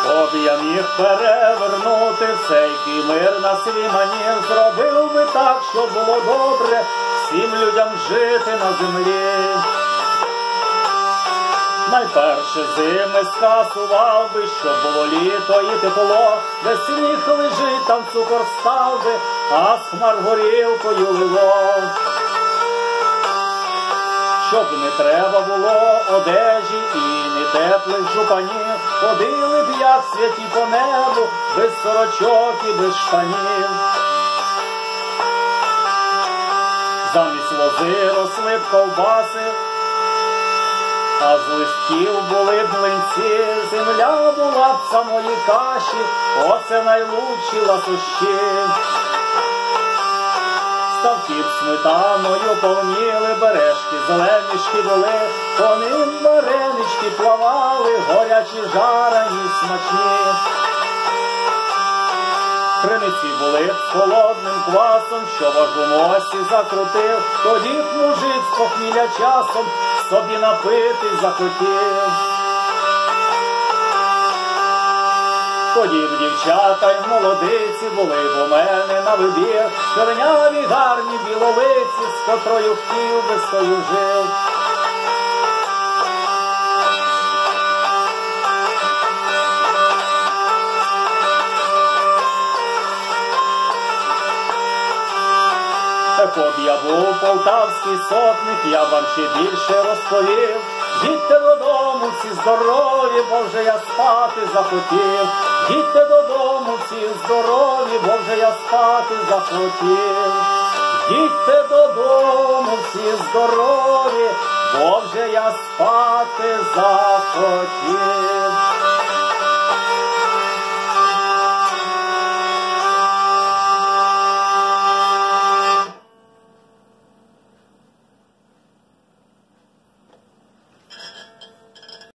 Об я міг перевернути всякий мир на свій манір, зробив би так, щоб було добре всім людям жити на землі. Найперше зими скасував би, щоб було літо і тепло, де сніг лежить, там цукор став би, а з хмар горілкою лило. Щоб не треба було одежі і не теплих жупанів, ходили б, як святі по небу, без сорочок і без шпанів. Замість лози росли б ковбаси, а з листків були б млинці, земля була б самої каші, оце найлучші ласощі. Ставки б сметаною повніли, бережки зеленішки були, по ним варенички плавали, горячі, жарені, смачні. Криниці були б з холодним квасом, що аж у носі закрутив, тоді б мужик з похмілля часом собі напитись захотів. Тоді б дівчата й молодиці були б у мене на вибір, чорняві, гарні білолиці, з котрою хотів би, з тою жив. Так от я був полтавський сотник, я вам ще більше розповів. Їдьте додому, всі здорові, бо вже я спати захотів. Їдьте додому, всі здорові, бо вже я спати захотів. Їдьте додому, всі здорові, бо вже я спати захотів.